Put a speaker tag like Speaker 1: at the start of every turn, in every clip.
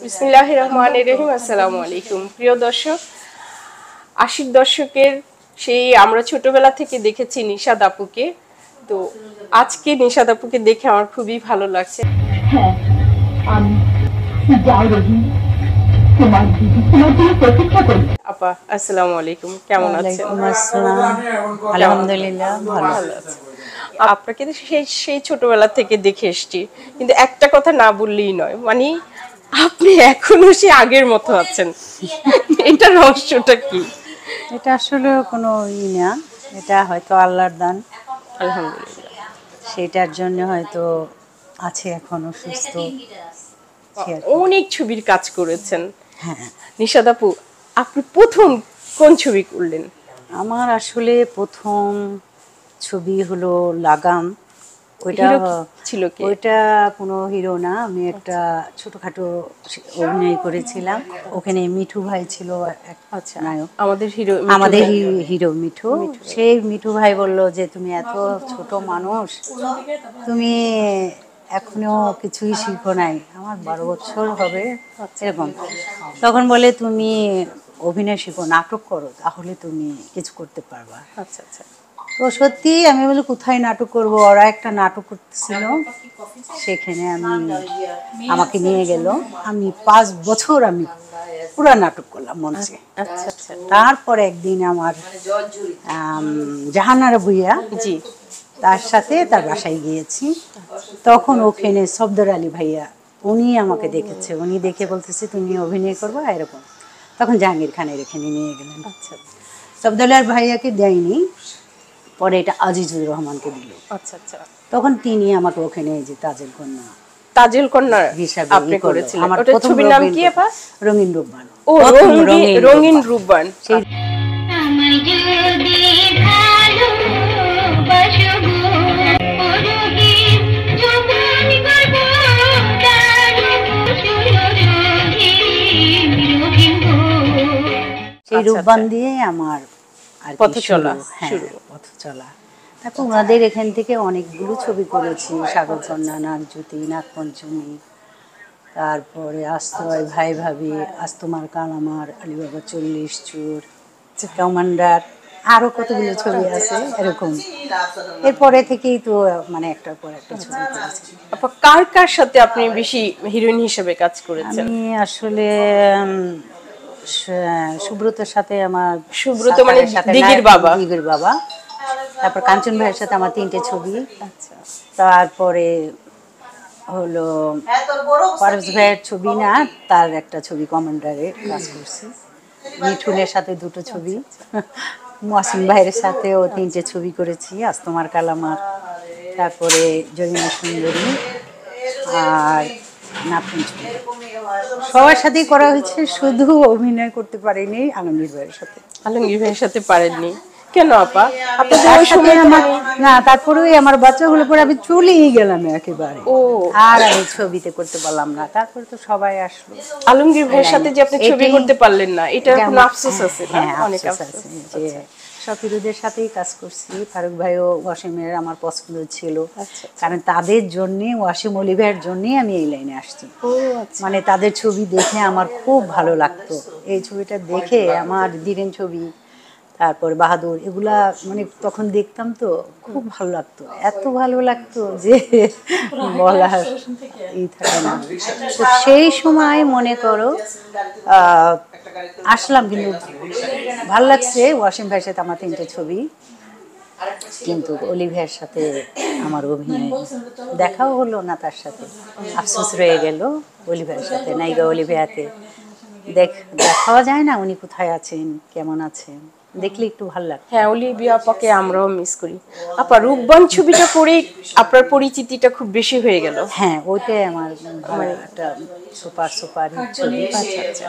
Speaker 1: বিসমিল্লাহির রহমানির রহিম। আসসালামু আলাইকুম প্রিয় দর্শক। ৮০ দশকের সেই আমরা ছোটবেলা থেকে দেখেছি নিশাত আপুকে, তো আজকে নিশাত আপুকে দেখে আমার খুবই ভালো লাগছে।
Speaker 2: হ্যাঁ, আমি যাই রহি, তোমার দিদি তোমার জন্য প্রতীক্ষা করি।
Speaker 1: আপা আসসালামু আলাইকুম, কেমন আছেন?
Speaker 3: আলহামদুলিল্লাহ ভালো
Speaker 1: আছি। আপনাকে সেই ছোটবেলা থেকে দেখে এসেছি, কিন্তু একটা কথা না বললেই নয়, মানে আপনি এখনো সেই আগের মতো আছেন। এটা রহস্যটা কি?
Speaker 3: এটা আসলে কোনো না, এটা হয়তো আল্লাহর দান,
Speaker 1: আলহামদুলিল্লাহ।
Speaker 3: সেটার জন্য হয়তো আছে এখনো সুস্থ।
Speaker 1: অনেক ছবির কাজ করেছেন।
Speaker 3: হ্যাঁ,
Speaker 1: নিশাত আপু, আপনি প্রথম কোন ছবি করলেন?
Speaker 3: আমার আসলে প্রথম ছবি হলো লাগাম। ওইটা
Speaker 1: ছিল কি?
Speaker 3: ওইটা কোনো হিরো না, আমি একটা ছোটখাটো অভিনয় করেছিলাম। ওখানে মিঠু ভাই ছিল
Speaker 1: আচ্ছা,
Speaker 3: নায়ক,
Speaker 1: আমাদের
Speaker 3: হিরো মিঠু। সেই মিঠু ভাই বলল যে তুমি এত ছোট মানুষ, তুমি এখনো কিছুই শিখো নাই, আমার 12 বছর হবে এরকম। তখন বলে তুমি অভিনয় শিখো, নাটক করো, তাহলে তুমি কিছু করতে পারবা।
Speaker 1: আচ্ছা আচ্ছা।
Speaker 3: তো সত্যি আমি বলি কোথায় নাটক করব, ওরা একটা নাটক করতেছিল, সেখানে আমাকে নিয়ে গেল। আমি 5 বছর আমি পুরা নাটক করলাম মঞ্চে।
Speaker 1: আচ্ছা আচ্ছা।
Speaker 3: তারপরে একদিন আমার জাহানারা ভুইয়া,
Speaker 1: জি,
Speaker 3: তার সাথে তার বাসায় গিয়েছি। তখন ওখানে সফদর আলী ভাইয়া, উনি আমাকে দেখেছে, উনি দেখে বলতেছে তুমি অভিনয় করবা এরকম। তখন জাহাঙ্গীর খানের এখানে নিয়ে গেলেন।
Speaker 1: আচ্ছা।
Speaker 3: সফদর আলী ভাইয়াকে দেয়নি, পরে এটা আজিজুর রহমানকে দিল।
Speaker 1: আচ্ছা আচ্ছা।
Speaker 3: তখন তিনি আমাকে ওখানে এই যে
Speaker 1: তাজেল কন্যা
Speaker 3: হিসাবে
Speaker 1: আপনি করেছিলেন।
Speaker 3: আমার
Speaker 1: ওটা ছবির নাম কি আপা?
Speaker 3: রঙিন রূপবান।
Speaker 1: ও, রঙিন রূপবান। সেই
Speaker 3: রূপবান দিয়ে আমার
Speaker 1: পথ চলা
Speaker 3: শুরু। পথ চলা। তারপর ওনাদের এখান থেকে অনেকগুলো ছবি করেছি, সাগর কন্যা, নাগজ্যোতি, নাগপঞ্চমী, তারপরে আশ্রয়, ভাই ভাবি, আজ তোমার কাল আমার, আলিবাবা 40 চোর, কমান্ডার, আরো কতগুলো ছবি আছে এরকম। এরপরে থেকেই তো মানে একটার পর একটা ছবি করেছি।
Speaker 1: আপা, কার কার সাথে আপনি বেশি হিরোইন হিসেবে কাজ করেছেন?
Speaker 3: আমি আসলে সুব্রতর সাথে, আমার
Speaker 1: সুব্রত মানে দিঘির বাবা।
Speaker 3: তারপর কাঞ্চন ভাইয়ের সাথে আমার 3টে ছবি। আচ্ছা। তারপরে হলো পারভেজ ভাইয়ের ছবি না, তার একটা ছবি কমান্ডারে কাজ করছি। মিঠুনের সাথে 2টো ছবি, মহসিন ভাইয়ের সাথেও 3টে ছবি করেছি, আজ তোমার কাল আমার, তারপরে জরিনা সুন্দরী আর নাগপঞ্চমী। সবার সাথেই করা হয়েছে, শুধু অভিনয় করতে পারিনি আলমগীর ভাইয়ের সাথে।
Speaker 1: আলমগীর ভাইয়ের সাথে পারেননি কেন আপা?
Speaker 3: আপনাদের ওই সময় আমার না, তারপরেও আমার বাচ্চাগুলো পরে আমি চলেই গেলাম একেবারে।
Speaker 1: ও,
Speaker 3: আর আমি ছবিতে করতে পারলাম না। তারপরে তো সবাই আসলো।
Speaker 1: আলমগীর ভাইয়ের সাথে যে আপনি ছবি করতে পারলেন না, এটা কোনো আফসোস আছে?
Speaker 3: হ্যাঁ, অনেক আফসোস আছে যে শফিরুদের সাথেই কাজ করছি। ফারুক ভাইও ওয়াসিমের আমার পছন্দ ছিল, কারণ তাদের জন্যে, ওয়াসিম অলিভারের জন্যই আমি এই লাইনে আসছি। মানে তাদের ছবি দেখে আমার খুব ভালো লাগতো। এই ছবিটা দেখে আমার দিরেন ছবি, তারপর বাহাদুর, এগুলা মানে তখন দেখতাম তো খুব ভালো লাগতো, এত ভালো লাগতো যে বলার ই থাকে না। তো সেই সময় মনে করো আসলাম, কিন্তু ভালো লাগছে। ওয়াসিম ভাইয়ের সাথে আমার 3টে ছবি, কিন্তু অলিভিয়ার সাথে আমার অভিনয় দেখাও হলো না, তার সাথে আফসোস রয়ে গেল। অলিভিয়ার সাথে, নায়িকা অলিভিয়াকে দেখাও যায় না, উনি কোথায় আছেন, কেমন আছেন, দেখলে একটু ভালো লাগে।
Speaker 1: হ্যাঁ, অলিভিয়া আপাকে আমরাও মিস করি। আপা, রূপবান ছবিটা করে আপনার পরিচিতিটা খুব বেশি হয়ে গেল।
Speaker 3: হ্যাঁ, ওইটাই আমার একটা সুপার হিট ছবি।
Speaker 1: আচ্ছা আচ্ছা।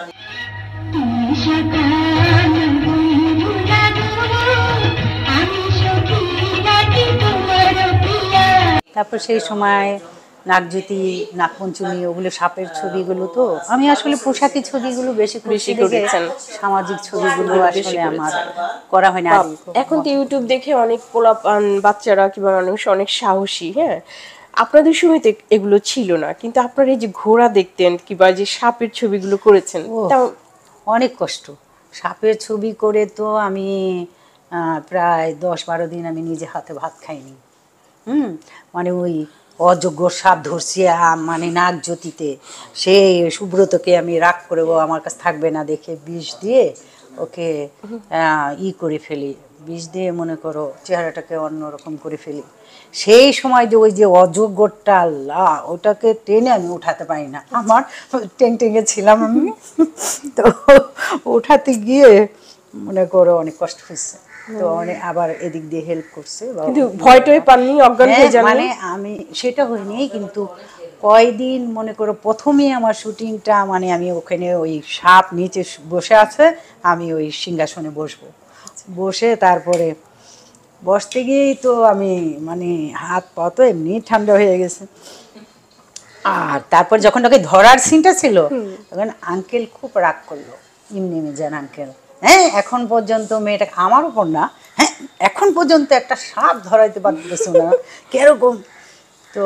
Speaker 3: তারপর সেই সময় নাগজ্যোতি, নাগপঞ্চমী, ওগুলো সাপের ছবিগুলো, তো আমি আসলে পোশাকি ছবিগুলো বেশি করেছেন, সামাজিক ছবিগুলো আসলে আমার করা হয় না।
Speaker 1: এখন তো ইউটিউব দেখে অনেক বাচ্চারা কিংবা মানুষ অনেক সাহসী, হ্যাঁ, আপনাদের সময় তো এগুলো ছিল না, কিন্তু আপনারা এই যে ঘোড়া দেখতেন কিংবা যে সাপের ছবিগুলো করেছেন,
Speaker 3: অনেক কষ্ট। সাপের ছবি করে তো আমি প্রায় 10-12 দিন আমি নিজে হাতে ভাত খাইনি। মানে ওই অযোগ্য সাপ ধরছি মানে নাক জ্যোতিতে, সেই সুব্রতকে আমি রাগ করে, ও আমার কাছে থাকবে না দেখে বিষ দিয়ে ওকে করে ফেলি, বিষ দিয়ে মনে করো চেহারাটাকে অন্যরকম করে ফেলি। সেই সময় যে ওই যে অযোগ্যটা, আল্লাহ, ওটাকে টেনে আমি উঠাতে পারি না, আমার টেংটেঙে ছিলাম আমি। তো উঠাতে গিয়ে মনে করো অনেক কষ্ট হয়েছে। তো আবার এদিক দিয়ে হেল্প করছে,
Speaker 1: কিন্তু ভয়টাই পাননি, অজ্ঞান হয়ে যাননি?
Speaker 3: মানে আমি সেটা হয়নি, কিন্তু কয়দিন মনে করো প্রথমেই আমার শুটিংটা, মানে আমি ওখানে ওই সাপ নিচে বসে আছে, আমি ওই সিংহাসনে বসবো, বসে তারপরে বসতে গিয়েই তো আমি মানে হাত পা তো এমনি ঠান্ডা হয়ে গেছে। আর তারপর যখন ওকে ধরার সিনটা ছিল, তখন আঙ্কেল খুব রাগ করলো, এমনি যান আঙ্কেল, হ্যাঁ এখন পর্যন্ত মেয়েটাকে, আমার উপর না, হ্যাঁ এখন পর্যন্ত একটা সাপ ধরাইতে পারতেছ না, কিরকম। তো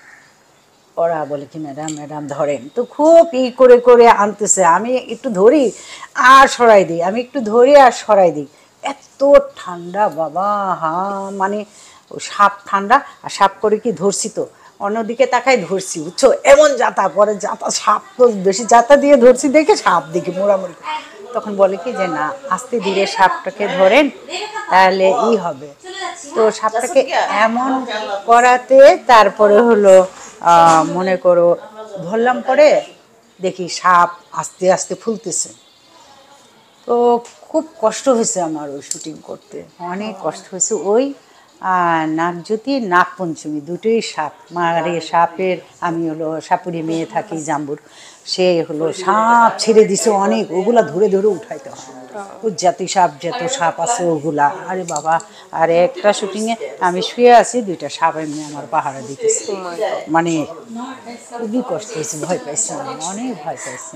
Speaker 3: ওরা বলে কি ম্যাডাম ম্যাডাম ধরেন, তো খুব করে করে আনতেছে, আমি একটু ধরি আর সরাই দিই, আমি একটু ধরি আর সরাই দিই, এত ঠান্ডা বাবা, মানে সাপ ঠান্ডা, আর সাপ করে কি ধরছি তো অন্যদিকে তাকাই ধরছি, বুঝছো, এমন যাতা, পরে যাতা সাপ তো বেশি যাতা দিয়ে ধরছি দেখে সাপ দিকে মোড়ামুড়ি। তখন বলে কি যে না, আস্তে ধীরে সাপটাকে ধরেন তাহলে হবে। তো সাপটাকে এমন করাতে তারপরে হলো মনে করো ধরলাম, পরে দেখি সাপ আস্তে আস্তে ফুলতেছে। তো খুব কষ্ট হয়েছে আমার ওই শুটিং করতে, অনেক কষ্ট হয়েছে। ওই নাগজ্যোতি নাগপঞ্চমী দুটোই সাপ, মারে সাপের, আমি হলো সাপুরি মেয়ে থাকি জাম্বুর, সে হলো সাপ ছেড়ে দিছে অনেক, ওগুলা ধরে ধরে উঠাইতে হয়, জাতি সাপ যত সাপ আছে ওগুলা, আরে বাবা। আর একটা শুটিংয়ে আমি শুয়ে আছি, 2টা সাপ এমনি আমার পাহারা দিতেছে, মানে খুবই কষ্ট হয়েছে, ভয় পাইছি, অনেক ভয় পাইছি।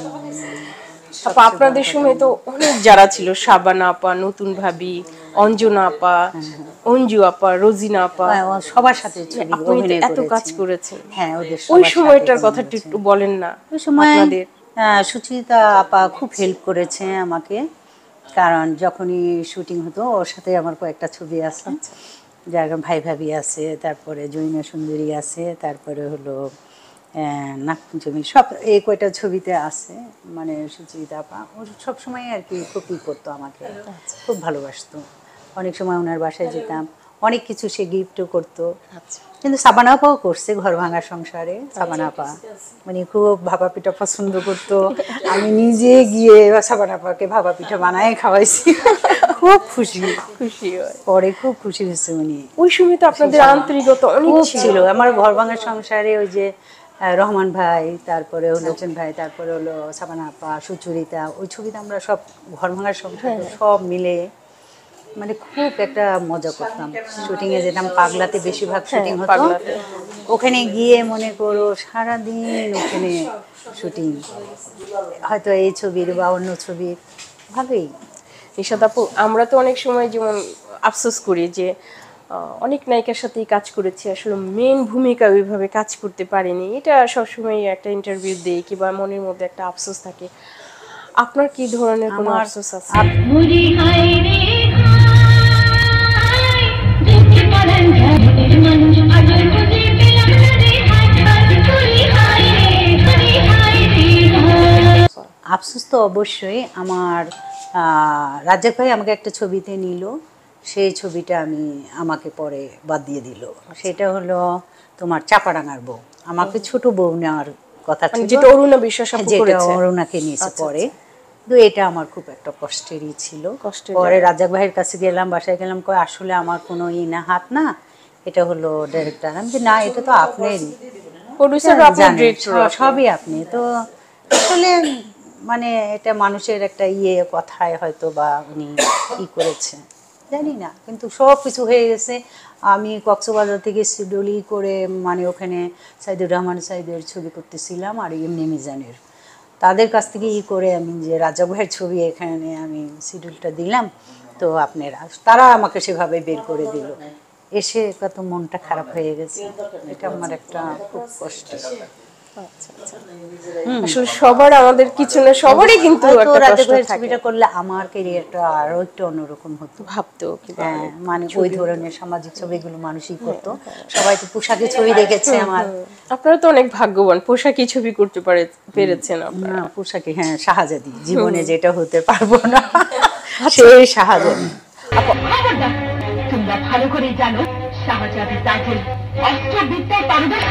Speaker 1: আপনাদের সময় তো অনেক যারা ছিল, শাবানা আপা, নতুন ভাবি, অঞ্জনা আপা, অঞ্জু আপা, রোজিনা আপা,
Speaker 3: সবার সাথে
Speaker 1: আপনি এত কাজ করেছেন,
Speaker 3: হ্যাঁ ওদের
Speaker 1: ওই সময়টার কথা একটু বলেন না।
Speaker 3: ওই সময় সুচিতা আপা খুব হেল্প করেছে আমাকে, কারণ যখনই শুটিং হতো ওর সাথে আমার কয়েকটা ছবি আছে, যার ভাই ভাবি আছে, তারপরে জৈনা সুন্দরী আছে, তারপরে হলো নাগপঞ্চমী, সব এই কয়টা ছবিতে আছে। মানে সুচিতা আপা ও সবসময় আর কি খুব করতো আমাকে, খুব ভালোবাসতো। অনেক সময় ওনার বাসায় যেতাম, অনেক কিছু সে গিফটও করতো। কিন্তু সাবানা আপাও করছে ঘর ভাঙা সংসারে, সাবানা আপা মানে খুব ভাপা পিঠা পছন্দ করতো, আমি নিজে গিয়ে সাবানা আপাকে ভাপা পিঠা বানায় খাওয়াইছি, খুব খুশি হয়, পরে খুব খুশি হয়েছে উনি।
Speaker 1: ওই সময় তো আপনাদের আন্তরিকতা অনেক ছিল।
Speaker 3: আমার ঘর ভাঙা সংসারে ওই যে রহমান ভাই, তারপরে হলো হোসেন ভাই, তারপরে হলো সাবানা আপা, সুচরিতা, ওই ছবিতে আমরা সব ঘর ভাঙার সংসার সব মিলে মানে খুব একটা মজা করতাম। শুটিংয়ে যেতাম, পাগলাতে বেশিরভাগ শুটিং হতো, ওখানে গিয়ে মনে করো সারাদিন ওখানে শুটিং, হয়তো এই ছবির বা অন্য ছবির, ভালোই।
Speaker 1: নিশাত আপু, আমরা তো অনেক সময় যেমন আফসোস করি যে অনেক নায়িকার সাথেই কাজ করেছি, আসলে মেইন ভূমিকা ওইভাবে কাজ করতে পারিনি, এটা সবসময় একটা ইন্টারভিউ দেই কিংবা মনের মধ্যে একটা আফসোস থাকে। আপনার কি ধরনের কোনো আফসোস আছে?
Speaker 3: আফসোস তো অবশ্যই আমার, রাজ্জাক ভাই আমাকে একটা ছবিতে নিল, সেই ছবিটা আমাকে পরে বাদ দিয়ে দিল। সেটা হলো তোমার চাপাডাঙ্গার বউ, আমাকে ছোট বউ নেওয়ার কথা ছিল,
Speaker 1: যেটা অরুণা বিশ্বাস আপু করেছে,
Speaker 3: অরুণাকে নিয়েছে পরে। তো এটা আমার খুব একটা কষ্টেরই ছিল। পরে রাজ্জাক ভাইয়ের কাছে গেলাম, বাসায় গেলাম, কয় আসলে আমার কোনো না হাত না, এটা হলো ডাইরেক্টর। আমি না, এটা তো আপনারই,
Speaker 1: প্রোডিউসার
Speaker 3: সবই আপনি। তো আসলে মানে এটা মানুষের একটা কথায় হয়তো বা উনি করেছে জানি না, কিন্তু সব কিছু হয়ে গেছে। আমি কক্সবাজার থেকে শিডিউল করে মানে ওখানে সাইদুর রহমান সাইদের ছবি করতেছিলাম, আর এমনি মিজানের, তাদের কাছ থেকে করে আমি যে রাজা ভাইয়ের ছবি এখানে আমি শিডিউলটা দিলাম, তো আপনারা তারা আমাকে সেভাবে বের করে দিল। এসে কত মনটা খারাপ হয়ে গেছে, এটা আমার একটা খুব কষ্ট।
Speaker 1: আসলে সবার আমাদের কিছু না সবারই কিন্তু একটা
Speaker 3: রাতে
Speaker 1: কষ্ট
Speaker 3: ভাইয়ের
Speaker 1: থাকে।
Speaker 3: ছবিটা করলে আমার ক্যারিয়ারটা আরো একটু অন্যরকম হতো,
Speaker 1: ভাবতো
Speaker 3: হ্যাঁ, মানে ওই ধরনের সামাজিক ছবিগুলো মানুষই করতো, সবাই তো পোশাকের ছবি দেখেছে আমার।
Speaker 1: আপনারা তো অনেক ভাগ্যবান, পোশাকি ছবি করতে পেরেছেন আপনারা।
Speaker 3: না পোশাকে, হ্যাঁ, শাহজাদি জীবনে যেটা হতে পারবো না সেই শাহজাদি।
Speaker 2: খবরদার, তোমরা ভালো করে জানো শাহজাদি তাজেল অস্ত্রবিদ্যায় পারদর্শী।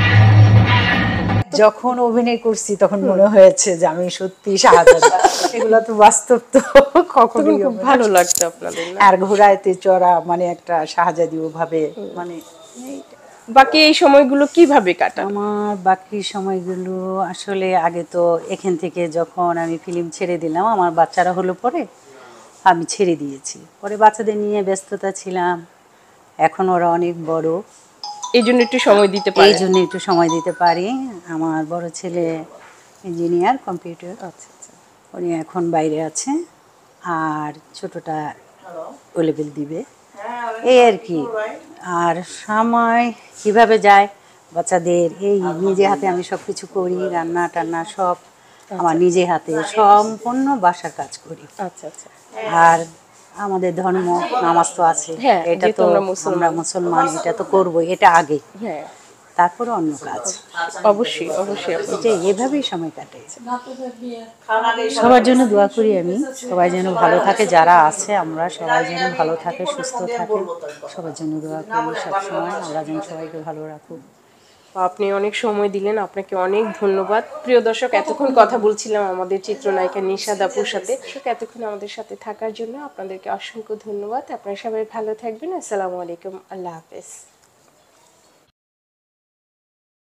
Speaker 3: যখন অভিনয় করছি তখন মনে হয়েছে যে আমি সত্যি শাহজাদি, এগুলো তো বাস্তব তো কখনোই
Speaker 1: খুব ভালো লাগতো আপনাদের না?
Speaker 3: আর ঘোড়াইতে চড়া মানে একটা শাহজাদি ওভাবে মানে।
Speaker 1: বাকি এই সময়গুলো কিভাবে কাটান?
Speaker 3: আমার বাকি সময়গুলো আসলে আগে তো এখান থেকে যখন আমি ফিল্ম ছেড়ে দিলাম, আমার বাচ্চারা হলো পরে আমি ছেড়ে দিয়েছি, পরে বাচ্চাদের নিয়ে ব্যস্ততা ছিলাম, এখন ওরা অনেক বড়,
Speaker 1: এই জন্য একটু সময় দিতে
Speaker 3: এই
Speaker 1: পারেন।
Speaker 3: জন্য একটু সময় দিতে পারি। আমার বড় ছেলে ইঞ্জিনিয়ার কম্পিউটার,
Speaker 1: আচ্ছা আচ্ছা।
Speaker 3: উনি এখন বাইরে আছে, আর ছোটটা ও লেভেল দিবে, এই আর কি। আর সময় কিভাবে যায় বাচ্চাদের, এই নিজে হাতে আমি সব কিছু করি, রান্না টান্না সব আমার নিজে হাতে, সম্পূর্ণ বাসার কাজ করি।
Speaker 1: আচ্ছা আচ্ছা।
Speaker 3: আর আমাদের ধর্ম নামাজ তো আছে,
Speaker 1: হ্যাঁ,
Speaker 3: এটা
Speaker 1: যেহেতু
Speaker 3: তো
Speaker 1: আমরা
Speaker 3: আমরা মুসলমান, এটা তো করবোই, এটা আগে,
Speaker 1: হ্যাঁ
Speaker 3: তারপরে অন্য কাজ,
Speaker 1: অবশ্যই অবশ্যই।
Speaker 3: এটা এভাবেই সময় কাটে। সবার জন্য দোয়া করি আমি, সবাই যেন ভালো থাকে, যারা আছে আমরা সবাই যেন ভালো থাকে, সুস্থ থাকে, সবার জন্য দোয়া করি সবসময়, আমরা যেন সবাইকে ভালো রাখুক।
Speaker 1: আপনি অনেক সময় দিলেন, আপনাকে অনেক ধন্যবাদ। প্রিয় দর্শক, এতক্ষণ কথা বলছিলাম আমাদের চিত্রনায়িকা নিশাত আপুর সাথে। এতক্ষণ আমাদের সাথে থাকার জন্য আপনাদেরকে অসংখ্য ধন্যবাদ। আপনারা সবাই ভালো থাকবেন। আসসালামু আলাইকুম, আল্লাহ হাফেজ।